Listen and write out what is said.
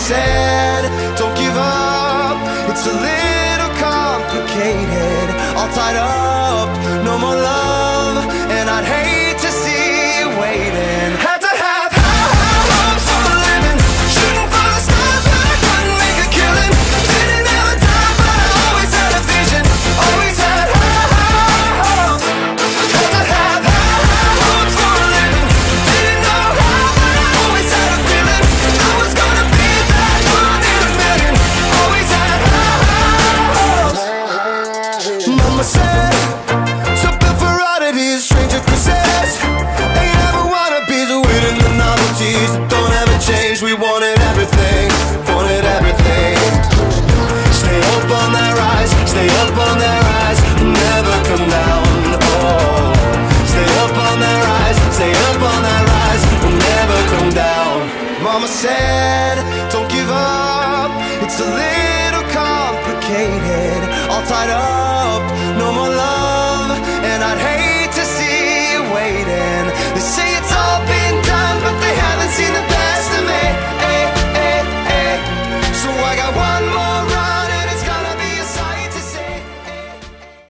said, don't give up, it's a little complicated. All tied up, no more love, and I'd hate to see you waiting. Had to have high hopes for a living, shooting for the stars when I couldn't make a killing. Didn't have a dime, but I always had a vision, always had high hopes. Had to have high hopes for a living, didn't know how, but I always had a feeling I was gonna be that one in a million. Always had high hopes. Mama said, something for oddities, stranger kisses. Ain't ever wannabes, waiting the novelties that don't ever change. We wanted everything, wanted everything. Stay up on that rise, stay up on that rise, never come down. Oh, stay up on that rise, stay up on that rise, never come down. Mama said, don't give up, it's a little complicated. All tied up, no more love, and I'd hate to see you waiting. They say it's all been done, but they haven't seen the best of me. So I got